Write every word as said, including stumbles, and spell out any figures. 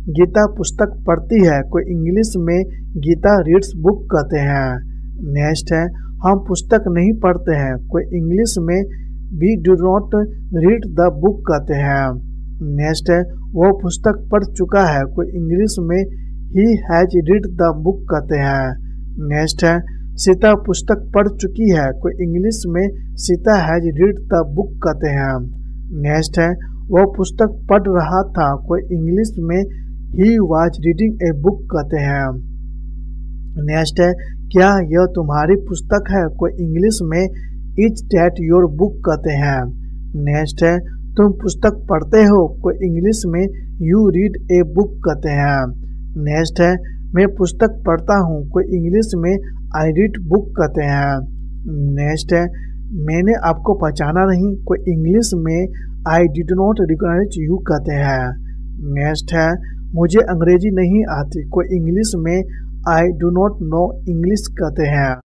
गीता पुस्तक पढ़ती है, कोई इंग्लिश में गीता रीड्स बुक कहते हैं। नेक्स्ट है हम पुस्तक नहीं पढ़ते हैं, कोई इंग्लिश में we do not read the book कहते हैं। नेक्स्ट है वो पुस्तक पढ़ चुका है, कोई इंग्लिश में he has read the book कहते हैं। नेक्स्ट है सीता पुस्तक पढ़ चुकी है, कोई इंग्लिश में Sita has read the book कहते हैं। नेक्स्ट है वह पुस्तक पढ़ रहा था, कोई इंग्लिश में he was reading a book कहते हैं। नेक्स्ट है क्या यह तुम्हारी पुस्तक है, कोई इंग्लिश में इज दैट योर बुक कहते हैं। नेक्स्ट है तुम पुस्तक पढ़ते हो, कोई इंग्लिश में यू रीड ए बुक कहते हैं। नेक्स्ट है मैं पुस्तक पढ़ता हूँ, कोई इंग्लिश में आई रीड बुक कहते हैं। नेक्स्ट है मैंने आपको पहचाना नहीं, कोई इंग्लिश में I did not recognise you कहते हैं। नेक्स्ट है मुझे अंग्रेजी नहीं आती, कोई इंग्लिश में I do not know English कहते हैं।